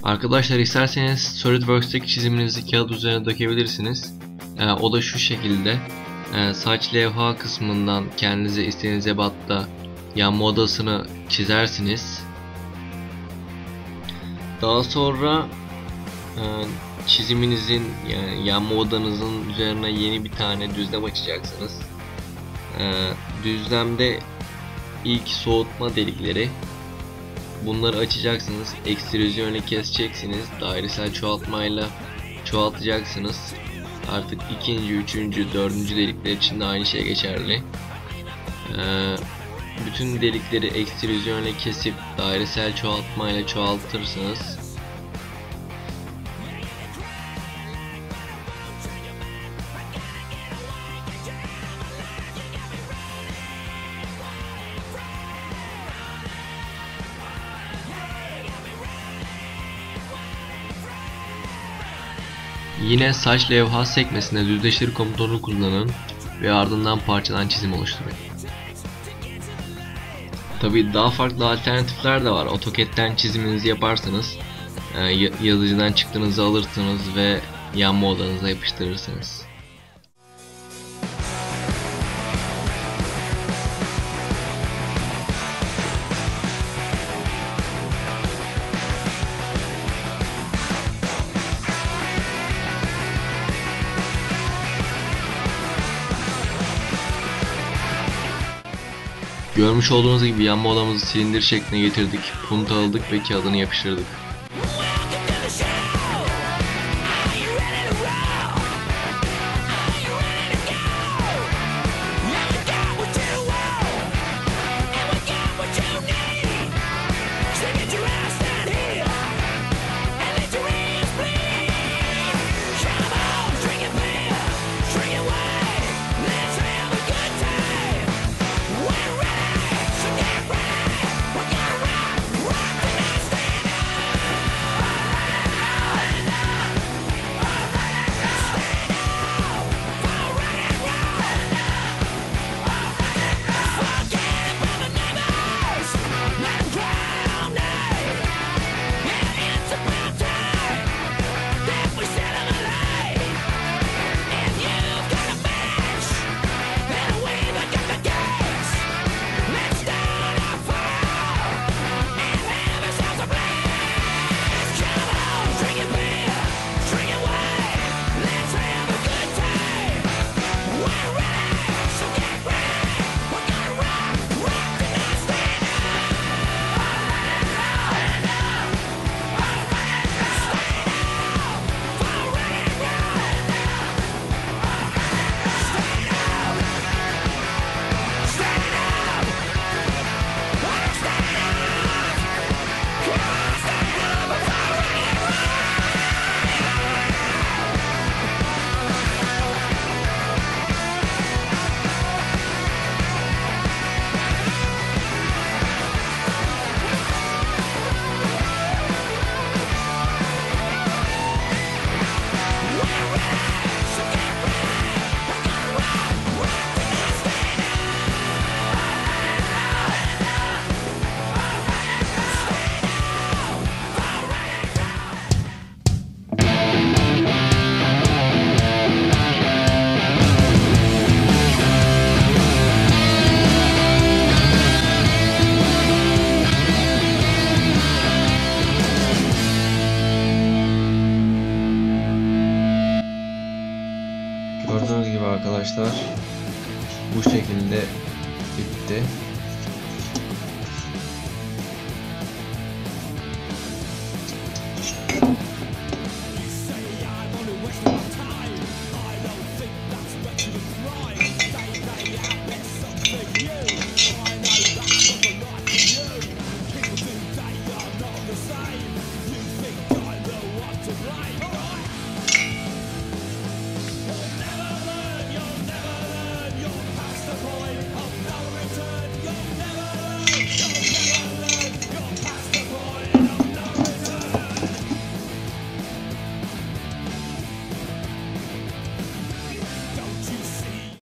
Arkadaşlar isterseniz SolidWorks'teki çiziminizi kağıt üzerine dökebilirsiniz. O da şu şekilde. Saç levha kısmından kendinize istediğiniz ebatta yanma odasını çizersiniz. Daha sonra çiziminizin yani yanma odanızın üzerine yeni bir tane düzlem açacaksınız. Düzlemde ilk soğutma delikleri, bunları açacaksınız, ekstrüzyonla keseceksiniz, dairesel çoğaltmayla çoğaltacaksınız. Artık ikinci, üçüncü, dördüncü delikler için de aynı şey geçerli. Bütün delikleri ekstrüzyonla kesip dairesel çoğaltmayla çoğaltırsınız. Yine saç levha sekmesinde düzleştir komutunu kullanın ve ardından parçadan çizim oluşturun. Tabi daha farklı alternatifler de var. AutoCAD'den çiziminizi yaparsanız yazıcıdan çıktığınızı alırsınız ve yanma odanıza yapıştırırsınız. Görmüş olduğunuz gibi yanma odamızı silindir şekline getirdik, puntaladık ve kağıdını yapıştırdık. Gördüğünüz gibi arkadaşlar bu şekilde bitti.